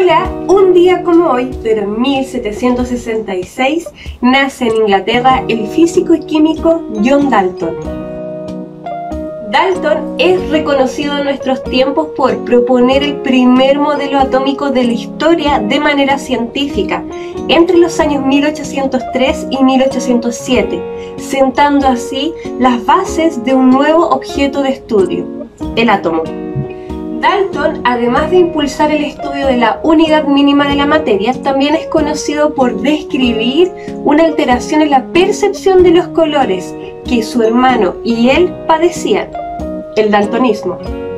Hola, un día como hoy, pero en 1766, nace en Inglaterra el físico y químico John Dalton. Dalton es reconocido en nuestros tiempos por proponer el primer modelo atómico de la historia de manera científica, entre los años 1803 y 1807, sentando así las bases de un nuevo objeto de estudio, el átomo. Dalton, además de impulsar el estudio de la unidad mínima de la materia, también es conocido por describir una alteración en la percepción de los colores que su hermano y él padecían, el daltonismo.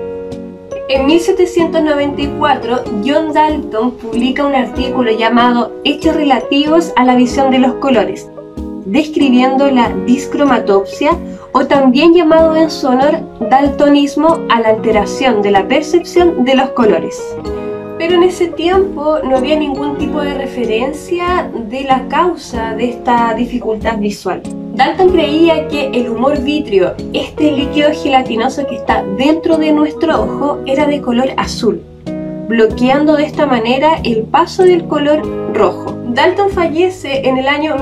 En 1794, John Dalton publica un artículo llamado Hechos relativos a la visión de los colores, describiendo la discromatopsia, o también llamado en su honor daltonismo, a la alteración de la percepción de los colores. Pero en ese tiempo no había ningún tipo de referencia de la causa de esta dificultad visual. Dalton creía que el humor vítreo, este líquido gelatinoso que está dentro de nuestro ojo, era de color azul, bloqueando de esta manera el paso del color rojo. Dalton fallece en el año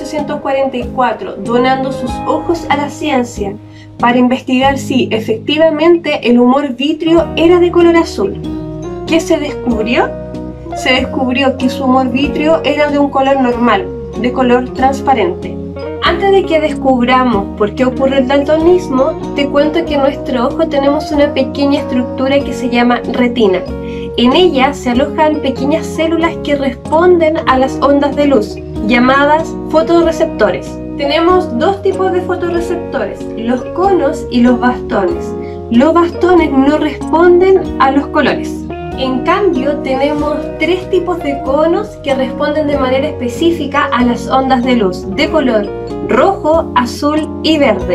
1844, donando sus ojos a la ciencia para investigar si efectivamente el humor vítreo era de color azul. ¿Qué se descubrió? Se descubrió que su humor vítreo era de un color normal, de color transparente. Antes de que descubramos por qué ocurre el daltonismo, te cuento que en nuestro ojo tenemos una pequeña estructura que se llama retina. En ella se alojan pequeñas células que responden a las ondas de luz, llamadas fotorreceptores. Tenemos dos tipos de fotorreceptores, los conos y los bastones. Los bastones no responden a los colores. En cambio, tenemos tres tipos de conos que responden de manera específica a las ondas de luz, de color rojo, azul y verde.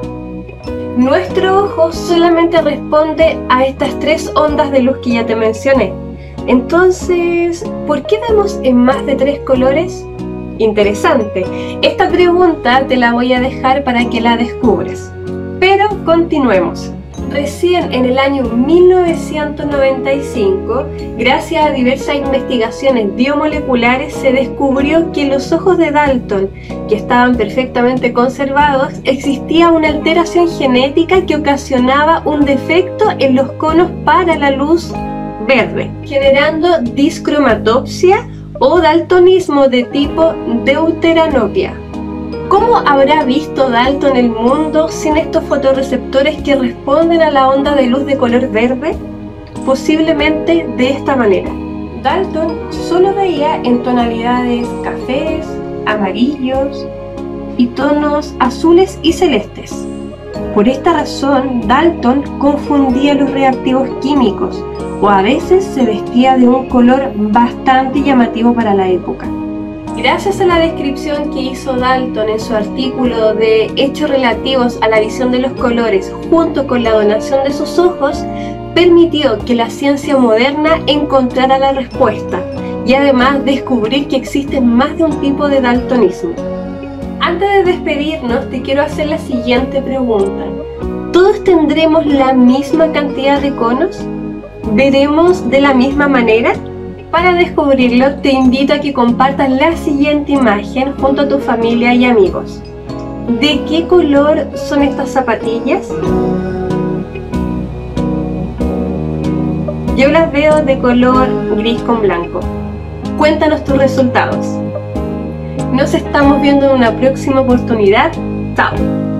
Nuestro ojo solamente responde a estas tres ondas de luz que ya te mencioné. Entonces, ¿por qué vemos en más de tres colores? Interesante. Esta pregunta te la voy a dejar para que la descubras. Pero continuemos. Recién en el año 1995, gracias a diversas investigaciones biomoleculares, se descubrió que en los ojos de Dalton, que estaban perfectamente conservados, existía una alteración genética que ocasionaba un defecto en los conos para la luz verde, generando discromatopsia o daltonismo de tipo deuteranopia. ¿Cómo habrá visto Dalton el mundo sin estos fotorreceptores que responden a la onda de luz de color verde? Posiblemente de esta manera. Dalton solo veía en tonalidades cafés, amarillos y tonos azules y celestes. Por esta razón, Dalton confundía los reactivos químicos, o a veces se vestía de un color bastante llamativo para la época. Gracias a la descripción que hizo Dalton en su artículo de Hechos relativos a la visión de los colores, junto con la donación de sus ojos, permitió que la ciencia moderna encontrara la respuesta y además descubrir que existe más de un tipo de daltonismo. Antes de despedirnos, te quiero hacer la siguiente pregunta. ¿Todos tendremos la misma cantidad de conos? ¿Veremos de la misma manera? Para descubrirlo, te invito a que compartas la siguiente imagen junto a tu familia y amigos. ¿De qué color son estas zapatillas? Yo las veo de color gris con blanco. Cuéntanos tus resultados. Nos estamos viendo en una próxima oportunidad. ¡Chao!